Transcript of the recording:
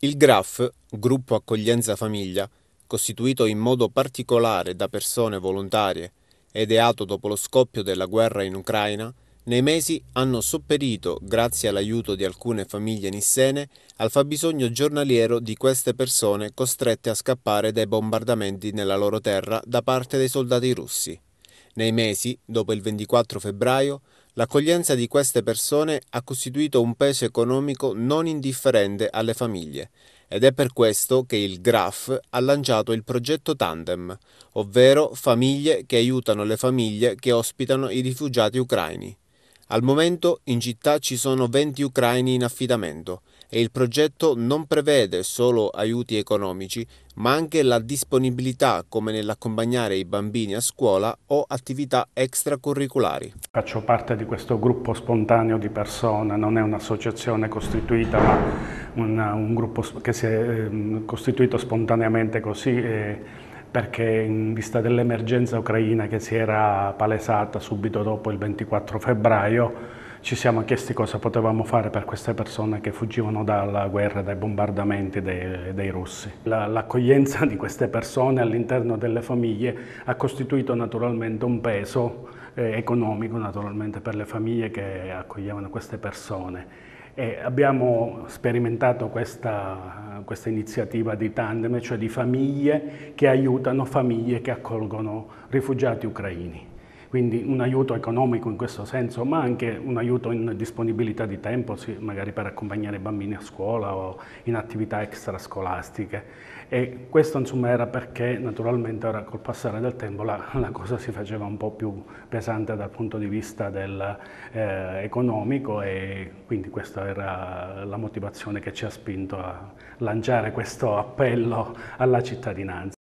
Il GRAF, Gruppo Accoglienza Famiglia, costituito in modo particolare da persone volontarie e ideato dopo lo scoppio della guerra in Ucraina, nei mesi hanno sopperito, grazie all'aiuto di alcune famiglie nissene, al fabbisogno giornaliero di queste persone costrette a scappare dai bombardamenti nella loro terra da parte dei soldati russi. Nei mesi, dopo il 24 febbraio, l'accoglienza di queste persone ha costituito un peso economico non indifferente alle famiglie ed è per questo che il GRAF ha lanciato il progetto Tandem, ovvero famiglie che aiutano le famiglie che ospitano i rifugiati ucraini. Al momento in città ci sono 20 ucraini in affidamento e il progetto non prevede solo aiuti economici, ma anche la disponibilità come nell'accompagnare i bambini a scuola o attività extracurriculari. Faccio parte di questo gruppo spontaneo di persone, non è un'associazione costituita, ma un gruppo che si è costituito spontaneamente così perché in vista dell'emergenza ucraina che si era palesata subito dopo il 24 febbraio ci siamo chiesti cosa potevamo fare per queste persone che fuggivano dalla guerra, dai bombardamenti dei russi. L'accoglienza di queste persone all'interno delle famiglie ha costituito naturalmente un peso economico naturalmente per le famiglie che accoglievano queste persone. E abbiamo sperimentato questa iniziativa di tandem, cioè di famiglie che aiutano famiglie che accolgono rifugiati ucraini. Quindi un aiuto economico in questo senso, ma anche un aiuto in disponibilità di tempo, sì, magari per accompagnare i bambini a scuola o in attività extrascolastiche. E questo insomma era perché naturalmente ora col passare del tempo la cosa si faceva un po' più pesante dal punto di vista economico e quindi questa era la motivazione che ci ha spinto a lanciare questo appello alla cittadinanza.